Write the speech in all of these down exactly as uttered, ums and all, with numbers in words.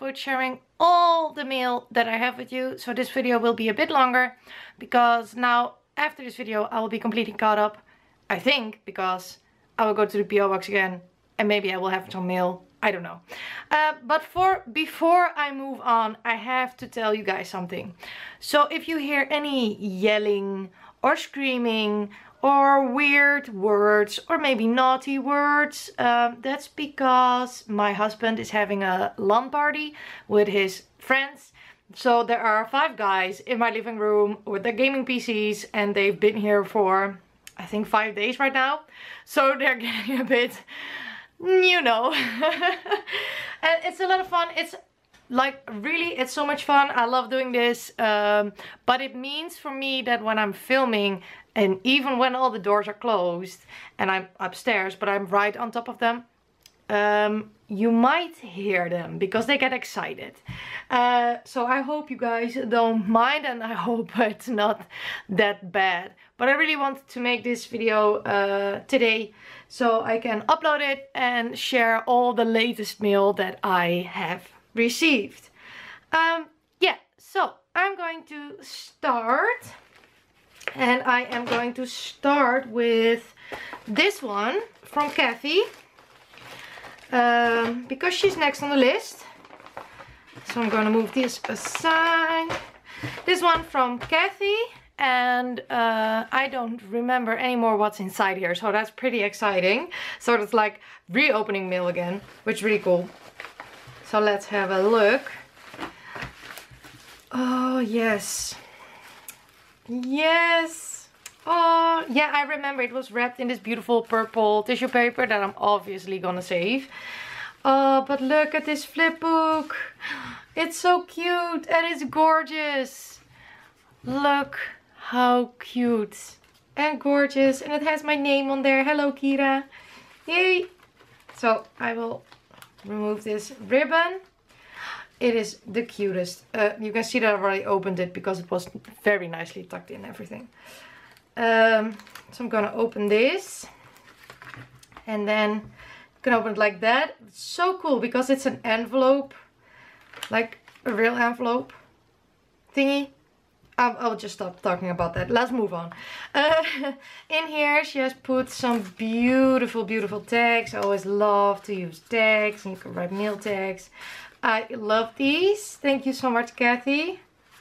with sharing all the mail that I have with you. So this video will be a bit longer because now after this video I will be completely caught up. I think because I will go to the P O box again and maybe I will have some mail. I don't know. Uh, but for before I move on, I have to tell you guys something. So if you hear any yelling or screaming or weird words or maybe naughty words, um, that's because my husband is having a LAN party with his friends. So there are five guys in my living room with their gaming P Cs and they've been here for I think five days right now. So they're getting a bit, you know. And it's a lot of fun. It's like really, it's so much fun. I love doing this. Um, but it means for me that when I'm filming and even when all the doors are closed and I'm upstairs, but I'm right on top of them, um, you might hear them because they get excited. Uh, so I hope you guys don't mind and I hope it's not that bad. But I really wanted to make this video uh, today so I can upload it and share all the latest mail that I have received. Um, yeah, so I'm going to start. And I am going to start with this one from Kathy. Um, because she's next on the list. So I'm going to move this aside. This one from Kathy. And uh, I don't remember anymore what's inside here. So that's pretty exciting. So it's like reopening mail again. Which is really cool. So let's have a look. Oh, yes. Yes. Oh, yeah, I remember it was wrapped in this beautiful purple tissue paper that I'm obviously gonna save. Oh, but look at this flip book. It's so cute and it's gorgeous. Look how cute and gorgeous. And it has my name on there. Hello, Kira. Yay. So I will remove this ribbon. It is the cutest. Uh, you can see that I've already opened it because it was very nicely tucked in everything. Um, so I'm gonna open this. And then you can open it like that. It's so cool because it's an envelope. Like a real envelope thingy. I'll, I'll just stop talking about that. Let's move on. Uh, in here she has put some beautiful, beautiful tags. I always love to use tags. And you can write mail tags. I love these. Thank you so much, Kathy.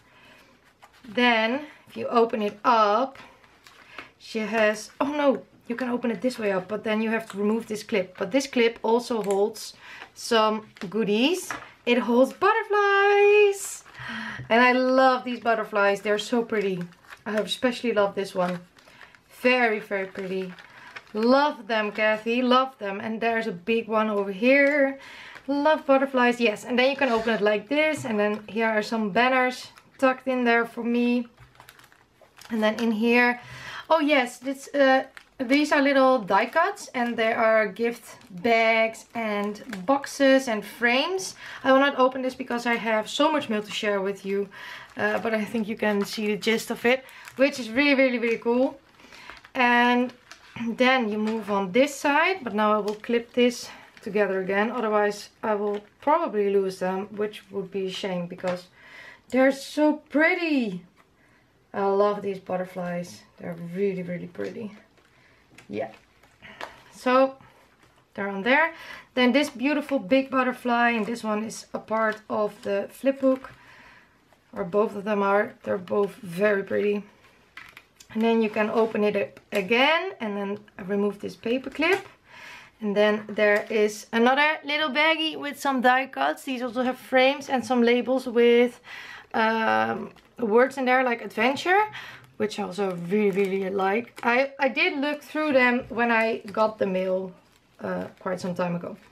Then, if you open it up, she has... Oh no, you can open it this way up, but then you have to remove this clip. But this clip also holds some goodies. It holds butterflies. And I love these butterflies. They're so pretty. I especially love this one. Very, very pretty. Love them, Kathy. Love them. And there's a big one over here. Love butterflies, yes. And then you can open it like this. And then here are some banners tucked in there for me. And then in here, oh yes, this, uh, these are little die cuts. And there are gift bags and boxes and frames. I will not open this because I have so much mail to share with you. Uh, but I think you can see the gist of it. Which is really, really, really cool. And then you move on this side. But now I will clip this together again, otherwise I will probably lose them, which would be a shame because they're so pretty. I love these butterflies. They're really, really pretty. Yeah. So they're on there. Then this beautiful big butterfly, and this one is a part of the flip book, or both of them are. They're both very pretty. And then you can open it up again and then remove this paper clip. And then there is another little baggie with some die cuts. These also have frames and some labels with um, words in there like adventure, which I also really, really like. I, I did look through them when I got the mail uh, quite some time ago.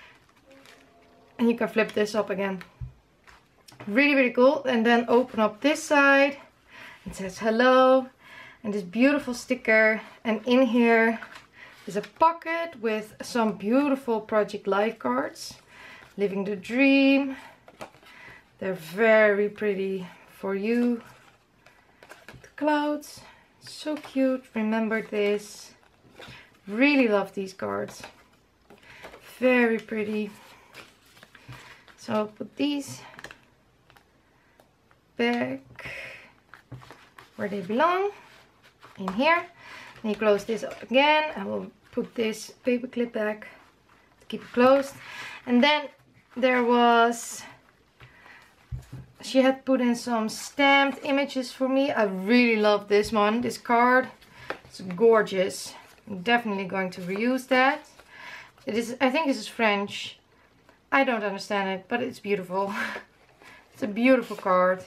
And you can flip this up again. Really, really cool. And then open up this side. It says hello. And this beautiful sticker. And in here is a pocket with some beautiful Project Life cards. Living the Dream. They're very pretty for you. The clouds. So cute. Remember this. Really love these cards. Very pretty. So I'll put these back where they belong, in here. And you close this up again. I will put this paper clip back to keep it closed. And then there was, she had put in some stamped images for me. I really love this one, this card. It's gorgeous. I'm definitely going to reuse that. It is, I think this is French. I don't understand it, but it's beautiful. It's a beautiful card.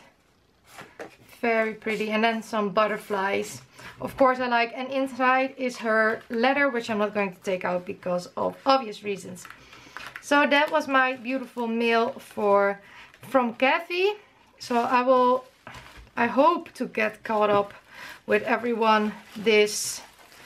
Very pretty. And then some butterflies. Of course I like, and inside is her letter, which I'm not going to take out because of obvious reasons. So that was my beautiful mail for from Kathy. So I will, I hope to get caught up with everyone this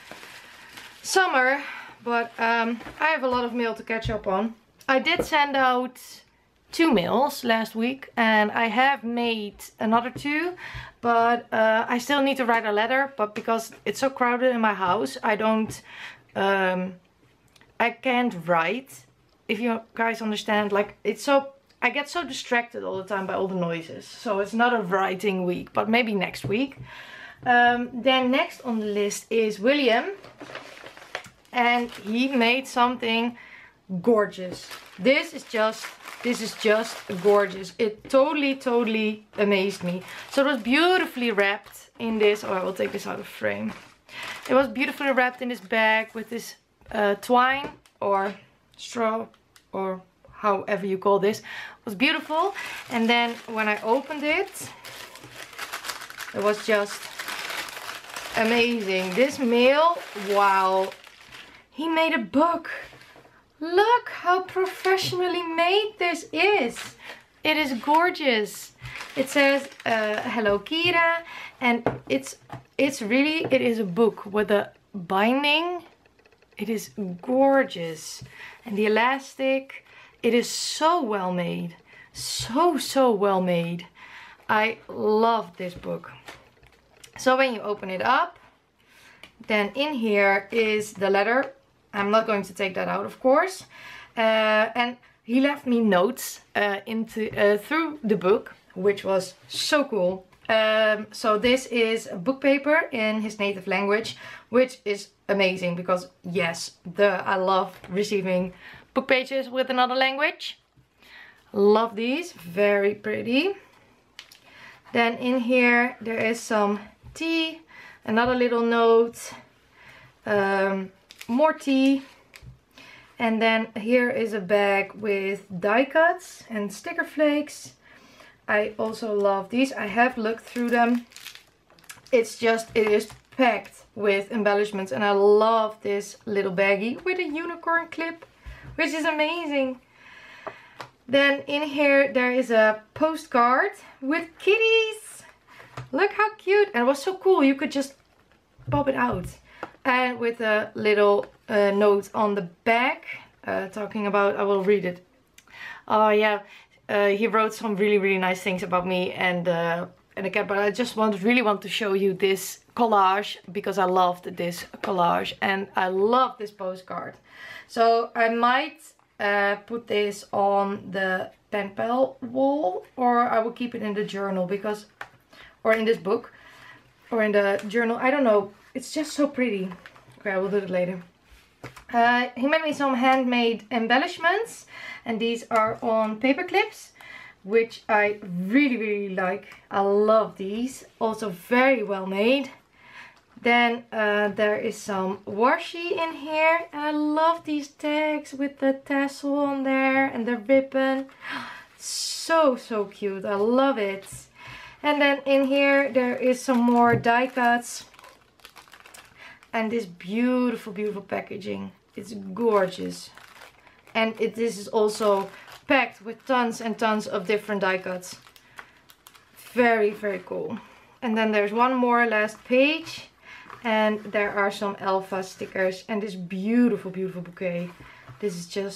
summer. But um, I have a lot of mail to catch up on. I did send out two mails last week and I have made another two, but uh, I still need to write a letter, but because it's so crowded in my house, I don't, um, I can't write, if you guys understand. Like, it's so, I get so distracted all the time by all the noises, so it's not a writing week, but maybe next week. Um, then next on the list is William, and he made something gorgeous. This is just, this is just gorgeous. It totally, totally amazed me. So it was beautifully wrapped in this. Oh, I will take this out of frame. It was beautifully wrapped in this bag with this uh, twine or straw or however you call this. It was beautiful. And then when I opened it, it was just amazing. This mail, wow. He made a book. Look how professionally made this is. It is gorgeous. It says uh, hello Kira, and it's it's really, it is a book with a binding. It is gorgeous. And the elastic, it is so well made. So, so well made. I love this book. So when you open it up, then in here is the letter. I'm not going to take that out, of course. Uh, and he left me notes uh, into uh, through the book, which was so cool. Um, so this is a book paper in his native language, which is amazing because yes, the I love receiving book pages with another language. Love these, very pretty. Then in here there is some tea, another little note. Um, more tea, and then here is a bag with die cuts and sticker flakes. I also love these. I have looked through them. It's just, it is packed with embellishments, and I love this little baggie with a unicorn clip, which is amazing. Then in here there is a postcard with kitties. Look how cute, and it was so cool, you could just pop it out. And with a little uh, note on the back, uh, talking about, I will read it. Oh yeah, uh, he wrote some really, really nice things about me and uh, and again, but I just want, really want to show you this collage because I loved this collage and I love this postcard. So I might uh, put this on the pen pal wall, or I will keep it in the journal because, or in this book, or in the journal, I don't know. It's just so pretty. Okay, I will do it later. Uh, he made me some handmade embellishments, and these are on paper clips, which I really, really like. I love these. Also very well made. Then uh, there is some washi in here, and I love these tags with the tassel on there and the ribbon. So, so cute. I love it. And then in here there is some more die cuts. And this beautiful, beautiful packaging. It's gorgeous. And it, this is also packed with tons and tons of different die cuts. Very, very cool. And then there's one more last page. And there are some Elfa stickers. And this beautiful, beautiful bouquet. This is just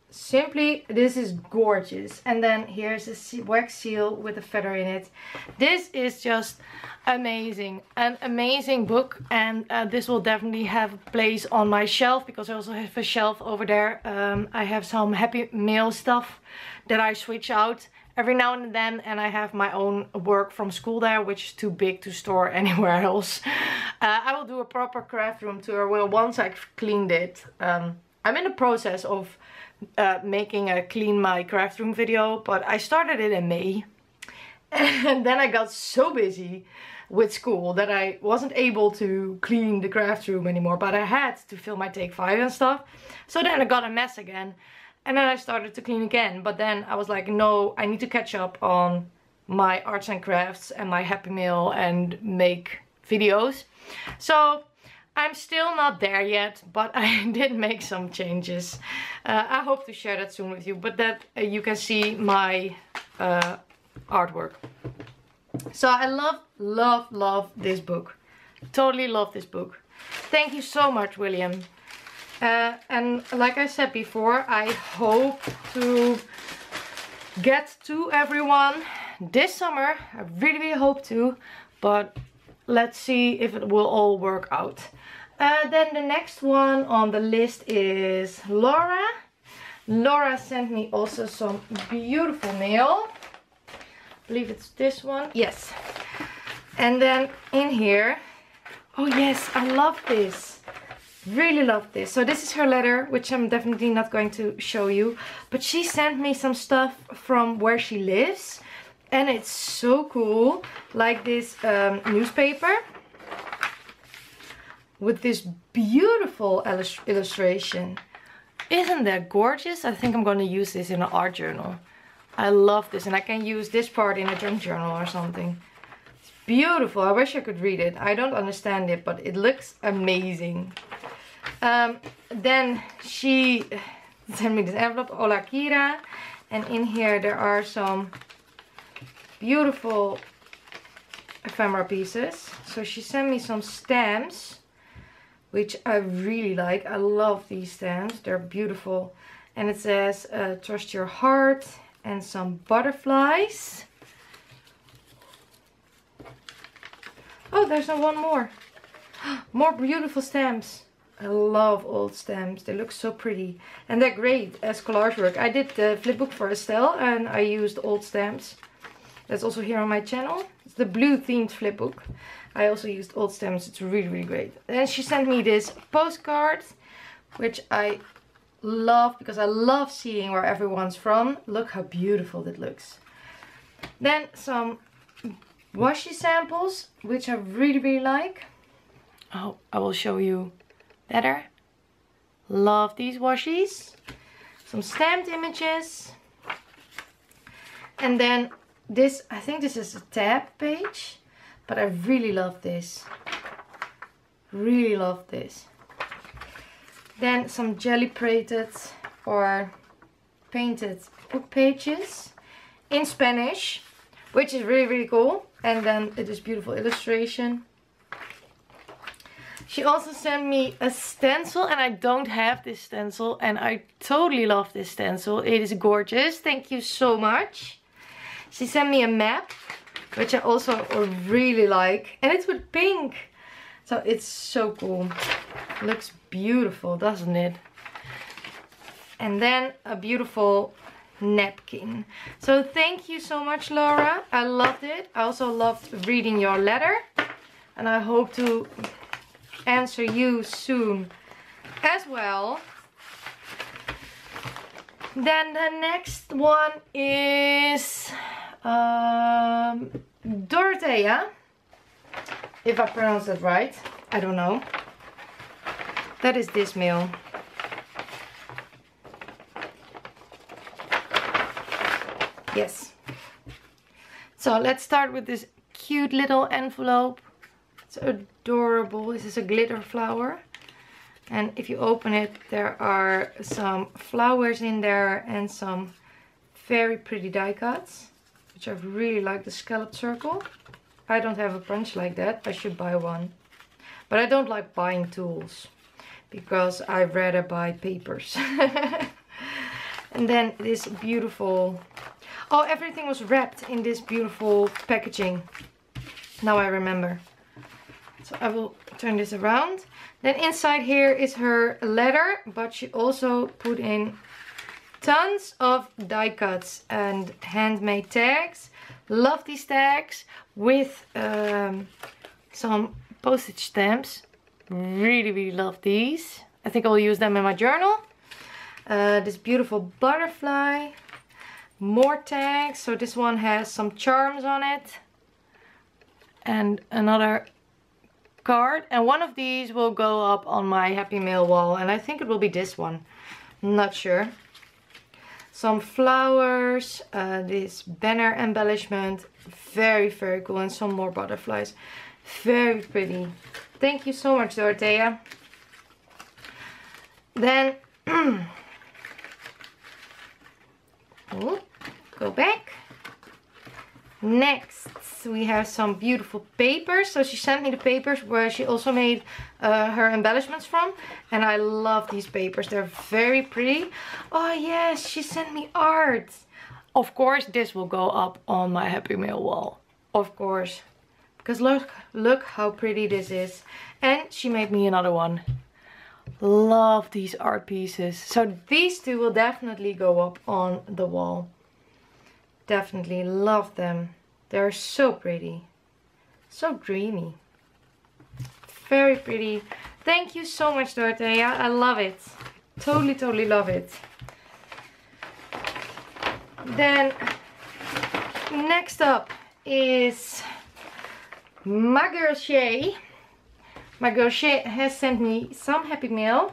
simply, this is gorgeous. And then here's a wax seal with a feather in it. This is just amazing, an amazing book, and uh, this will definitely have a place on my shelf, because I also have a shelf over there. um, I have some Happy Meal stuff that I switch out every now and then, and I have my own work from school there, which is too big to store anywhere else. uh, I will do a proper craft room tour well once I've cleaned it. um, I'm in the process of uh, making a clean my craft room video, but I started it in May. And then I got so busy with school that I wasn't able to clean the craft room anymore, but I had to film my take five and stuff. So then I got a mess again, and then I started to clean again. But then I was like, no, I need to catch up on my arts and crafts and my Happy Meal and make videos. So I'm still not there yet, but I did make some changes. Uh, I hope to share that soon with you, but that uh, you can see my uh, artwork. So I love, love, love this book. Totally love this book. Thank you so much, William. Uh, and like I said before, I hope to get to everyone this summer. I really, really hope to, but let's see if it will all work out. Uh, then the next one on the list is Laura. Laura sent me also some beautiful mail. I believe it's this one. Yes. And then in here, oh yes, I love this. Really love this. So this is her letter, which I'm definitely not going to show you. But she sent me some stuff from where she lives. And it's so cool. Like this um, newspaper. With this beautiful illustration. Isn't that gorgeous? I think I'm going to use this in an art journal. I love this, and I can use this part in a junk journal or something. It's beautiful. I wish I could read it. I don't understand it, but it looks amazing. Um, then she sent me this envelope, Hola Kira. And in here there are some beautiful ephemera pieces. So she sent me some stamps, which I really like. I love these stamps. They're beautiful. And it says, uh, trust your heart, and some butterflies. Oh, there's one more. More beautiful stamps. I love old stamps. They look so pretty. And they're great as collage work. I did the flipbook for Estelle, and I used old stamps. That's also here on my channel. It's the blue themed flipbook. I also used old stamps. It's really, really great. And she sent me this postcard, which I love because I love seeing where everyone's from. Look how beautiful that looks. Then some washi samples, which I really, really like. Oh, I will show you better. Love these washies. Some stamped images. And then this, I think this is a tab page. But I really love this. Really love this. Then some jelly plated or painted book pages in Spanish, which is really, really cool. And then it is beautiful illustration. She also sent me a stencil, and I don't have this stencil, and I totally love this stencil. It is gorgeous. Thank you so much. She sent me a map, which I also really like, and it's with pink. So it's so cool. Looks beautiful, doesn't it? And then a beautiful napkin. So thank you so much, Laura. I loved it. I also loved reading your letter, and I hope to answer you soon as well. Then the next one is um, Dorothea, if I pronounce that right. I don't know. That is this mail. Yes. So let's start with this cute little envelope. It's adorable. This is a glitter flower. And if you open it, there are some flowers in there and some very pretty die cuts, which I really like. The scallop circle. I don't have a bunch like that. I should buy one. But I don't like buying tools because I'd rather buy papers. And then this beautiful, oh, everything was wrapped in this beautiful packaging. Now I remember. So I will turn this around. Then inside here is her letter, but she also put in tons of die cuts and handmade tags. Love these tags with um, some postage stamps. Really, really love these. I think I'll use them in my journal. Uh, this beautiful butterfly. More tags. So this one has some charms on it. And another card. And one of these will go up on my Happy Mail wall. And I think it will be this one. I'm not sure. Some flowers. Uh, this banner embellishment. Very, very cool. And some more butterflies. Very pretty. Thank you so much, Dorothea. Then, oh, go back. Next, we have some beautiful papers. So she sent me the papers where she also made uh, her embellishments from. And I love these papers. They're very pretty. Oh yes, she sent me art. Of course, this will go up on my Happy Mail wall. Of course. Because look, look how pretty this is. And she made me another one. Love these art pieces. So these two will definitely go up on the wall. Definitely love them. They're so pretty. So dreamy. Very pretty. Thank you so much, Dorothea. I love it. Totally, totally love it. Then next up is my girl Shay. My girl Shay has sent me some Happy Mail.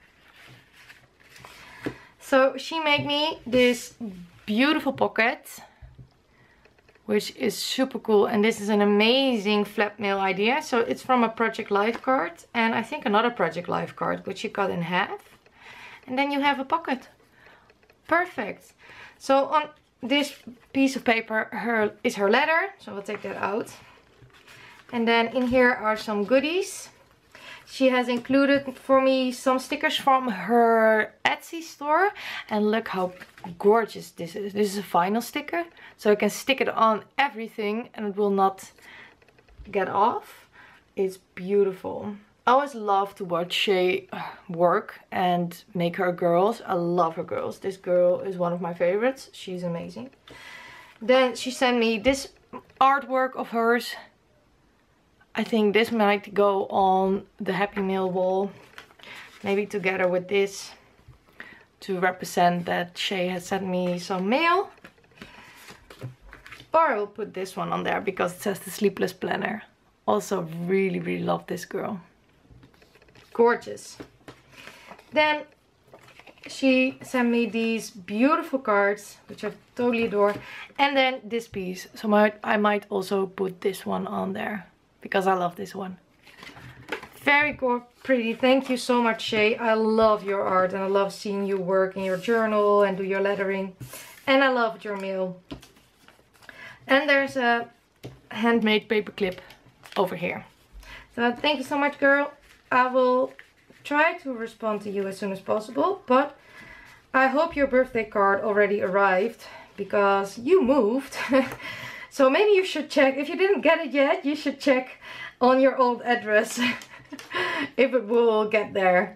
So she made me this beautiful pocket, which is super cool. And this is an amazing flap mail idea. So it's from a Project Life card and I think another Project Life card, which you cut in half. And then you have a pocket. Perfect. So on this piece of paper her is her letter. So we'll take that out. And then in here are some goodies. She has included for me some stickers from her Etsy store. And look how gorgeous this is. This is a vinyl sticker. So I can stick it on everything and it will not get off. It's beautiful. I always love to watch Shay work and make her girls. I love her girls. This girl is one of my favorites. She's amazing. Then she sent me this artwork of hers. I think this might go on the Happy Mail wall. Maybe together with this. To represent that Shay has sent me some mail. Or I will put this one on there because it says The Sleepless Planner. Also really, really love this girl. Gorgeous. Then she sent me these beautiful cards, which I totally adore. And then this piece. So my, I might also put this one on there. Because I love this one. Very pretty. Thank you so much, Shay. I love your art and I love seeing you work in your journal and do your lettering. And I love your mail. And there's a handmade paper clip over here. So thank you so much, girl. I will try to respond to you as soon as possible. But I hope your birthday card already arrived because you moved. So maybe you should check, if you didn't get it yet, you should check on your old address if it will get there.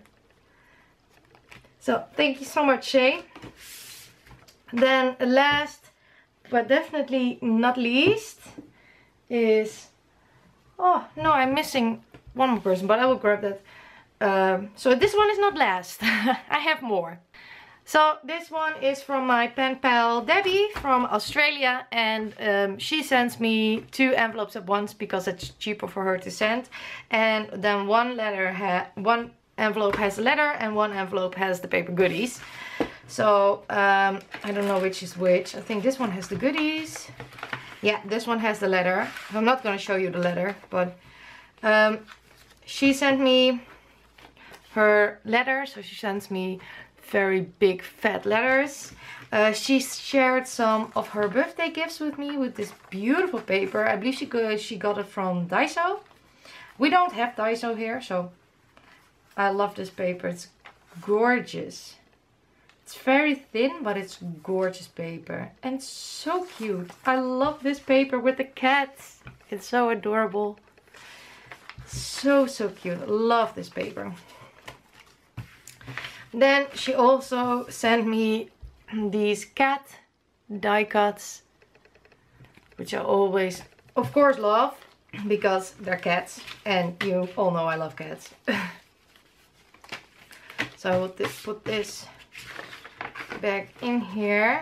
So thank you so much, Shay. Then last but definitely not least is, oh no, I'm missing one more person, but I will grab that. Um, so this one is not last. I have more. So this one is from my pen pal Debbie from Australia, and um, she sends me two envelopes at once because it's cheaper for her to send. And then one letter ha one envelope has a letter and one envelope has the paper goodies. So um, I don't know which is which. I think this one has the goodies. Yeah, this one has the letter. I'm not going to show you the letter, but um, she sent me her letter. So she sends me very big fat letters. Uh, she shared some of her birthday gifts with me with this beautiful paper. I believe she got, she got it from Daiso. We don't have Daiso here, so I love this paper. It's gorgeous. It's very thin, but it's gorgeous paper. And it's so cute. I love this paper with the cats. It's so adorable. So, so cute. Love this paper. Then she also sent me these cat die cuts, which I always, of course, love. Because they're cats. And you all know I love cats. So I will put this back in here.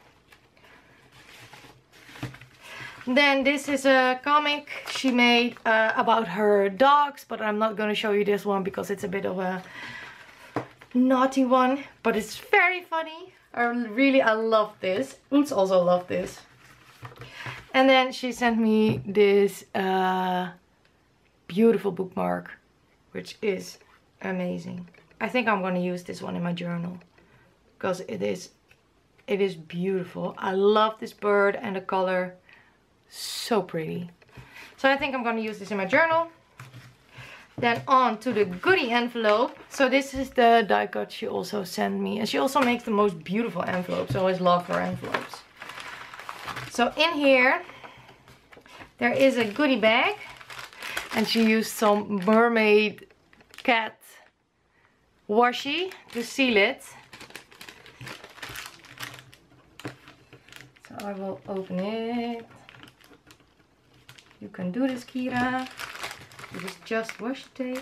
Then this is a comic she made uh, about her dogs, but I'm not going to show you this one because it's a bit of a naughty one, but it's very funny. I really, I love this. Oots also love this. And then she sent me this uh, beautiful bookmark, which is amazing. I think I'm going to use this one in my journal. Because it is, it is beautiful. I love this bird and the color. So pretty. So I think I'm going to use this in my journal. Then on to the goodie envelope. So this is the die cut she also sent me. And she also makes the most beautiful envelopes. I always love her envelopes. So in here, there is a goodie bag. And she used some mermaid cat washi to seal it. So I will open it. You can do this, Kira. It is just washi tape.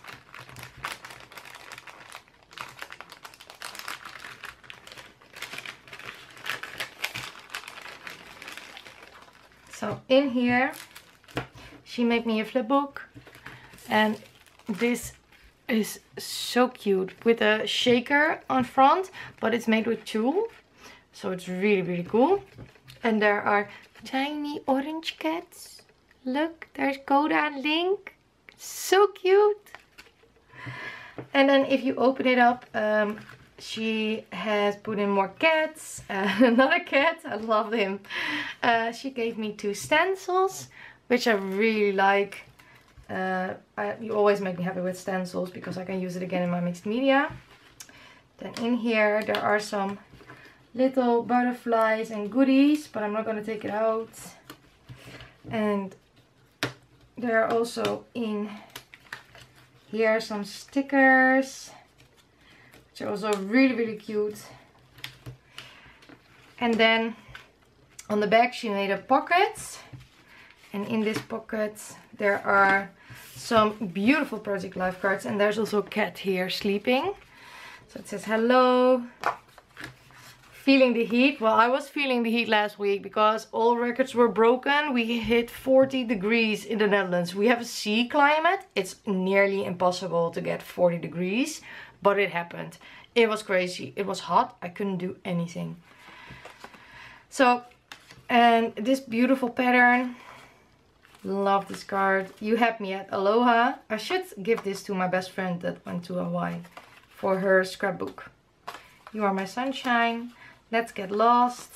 So in here, she made me a flip book. And this is so cute with a shaker on front, but it's made with tulle. So it's really, really cool. And there are tiny orange cats. Look, there's Coda and Link. So cute. And then if you open it up, um, she has put in more cats. Uh, another cat, I love him. Uh, she gave me two stencils, which I really like. Uh, I, you always make me happy with stencils because I can use it again in my mixed media. Then in here there are some little butterflies and goodies, but I'm not going to take it out. And there are also in here some stickers, which are also really, really cute. And then on the back she made a pocket. And in this pocket there are some beautiful Project Life cards. And there's also a cat here sleeping. So it says hello. Feeling the heat. Well, I was feeling the heat last week because all records were broken. We hit forty degrees in the Netherlands. We have a sea climate. It's nearly impossible to get forty degrees, but it happened. It was crazy. It was hot. I couldn't do anything. So, and this beautiful pattern. Love this card. You had me at Aloha. I should give this to my best friend that went to Hawaii for her scrapbook. You are my sunshine. Let's get lost.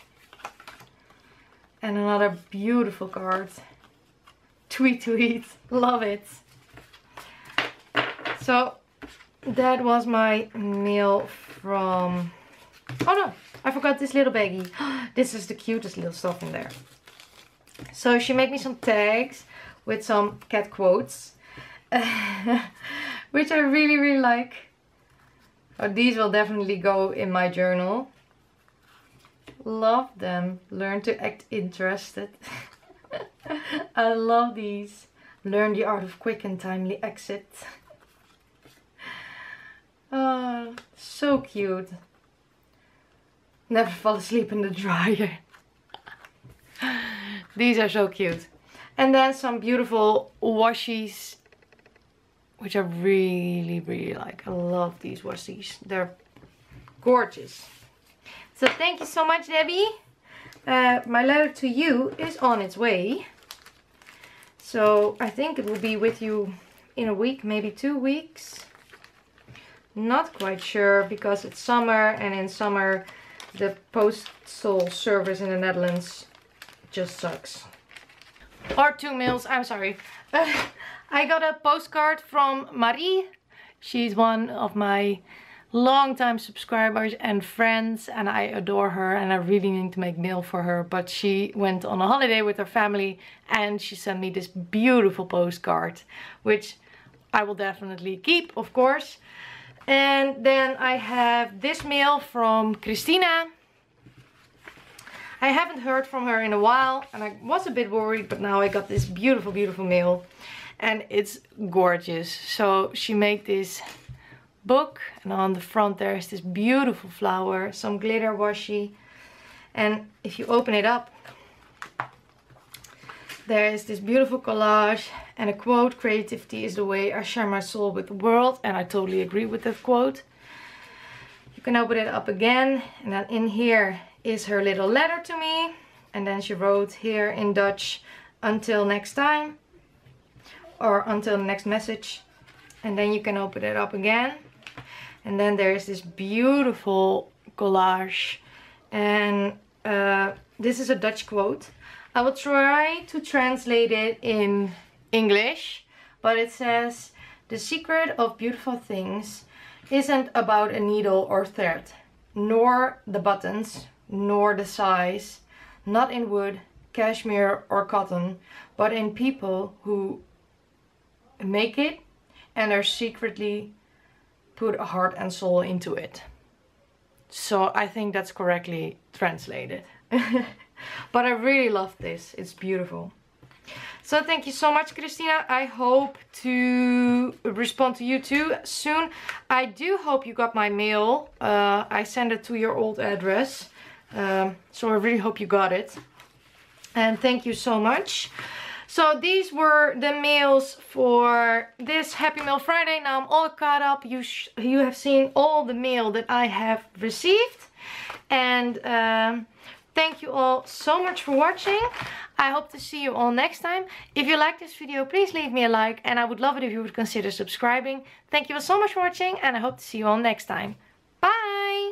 And another beautiful card. Tweet tweet. Love it. So that was my mail from... Oh no, I forgot this little baggie. This is the cutest little stuff in there. So she made me some tags with some cat quotes. Which I really, really like. Oh, these will definitely go in my journal. Love them. Learn to act interested. I love these. Learn the art of quick and timely exit. Oh, so cute. Never fall asleep in the dryer. These are so cute. And then some beautiful washies, which I really, really like. I love these washies. They're gorgeous. So thank you so much, Debbie. Uh, my letter to you is on its way. So I think it will be with you in a week, maybe two weeks. Not quite sure because it's summer, and in summer the postal service in the Netherlands just sucks. Or two mails, I'm sorry. I got a postcard from Marie. She's one of my long-time subscribers and friends, and I adore her and I really need to make mail for her. But she went on a holiday with her family and she sent me this beautiful postcard, which I will definitely keep, of course. And then I have this mail from Christina. I haven't heard from her in a while and I was a bit worried, but now I got this beautiful, beautiful mail and it's gorgeous. So she made this book and on the front there is this beautiful flower, some glitter washi, and if you open it up there is this beautiful collage and a quote: "Creativity is the way I share my soul with the world," and I totally agree with that quote. You can open it up again and then in here is her little letter to me, and then she wrote here in Dutch, "Until next time," or "Until the next message," and then you can open it up again. And then there is this beautiful collage, and uh, this is a Dutch quote. I will try to translate it in English, but it says, "The secret of beautiful things isn't about a needle or thread, nor the buttons, nor the size, not in wood, cashmere or cotton, but in people who make it and are secretly put a heart and soul into it." So I think that's correctly translated. But I really love this. It's beautiful. So thank you so much, Christina. I hope to respond to you too soon. I do hope you got my mail. Uh, I sent it to your old address. Um, so I really hope you got it. And thank you so much. So these were the mails for this Happy Mail Friday. Now I'm all caught up. You sh you have seen all the mail that I have received. And um, thank you all so much for watching. I hope to see you all next time. If you like this video, please leave me a like. And I would love it if you would consider subscribing. Thank you all so much for watching. And I hope to see you all next time. Bye!